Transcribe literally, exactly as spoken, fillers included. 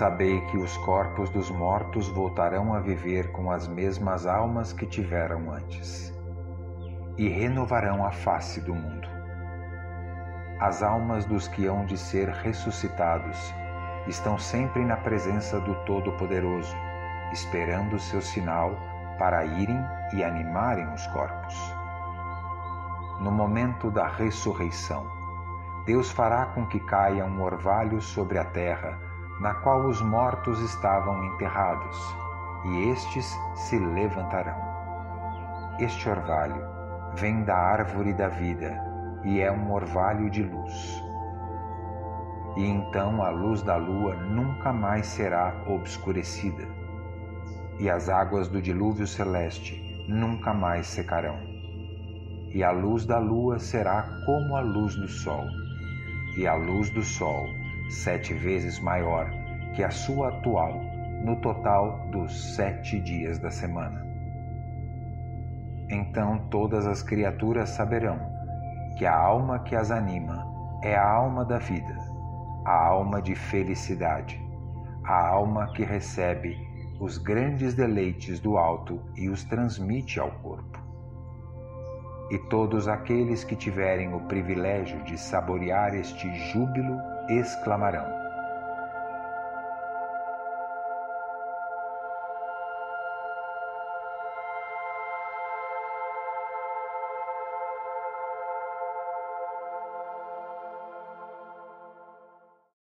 sabei que os corpos dos mortos voltarão a viver com as mesmas almas que tiveram antes, e renovarão a face do mundo. As almas dos que hão de ser ressuscitados estão sempre na presença do Todo-Poderoso, esperando seu sinal para irem e animarem os corpos. No momento da ressurreição, Deus fará com que caia um orvalho sobre a terra, na qual os mortos estavam enterrados, e estes se levantarão. Este orvalho vem da árvore da vida e é um orvalho de luz. E então a luz da lua nunca mais será obscurecida, e as águas do dilúvio celeste nunca mais secarão. E a luz da lua será como a luz do sol, e a luz do sol sete vezes maior que a sua atual no total dos sete dias da semana. Então todas as criaturas saberão que a alma que as anima é a alma da vida, a alma de felicidade, a alma que recebe os grandes deleites do alto e os transmite ao corpo. E todos aqueles que tiverem o privilégio de saborear este júbilo exclamarão: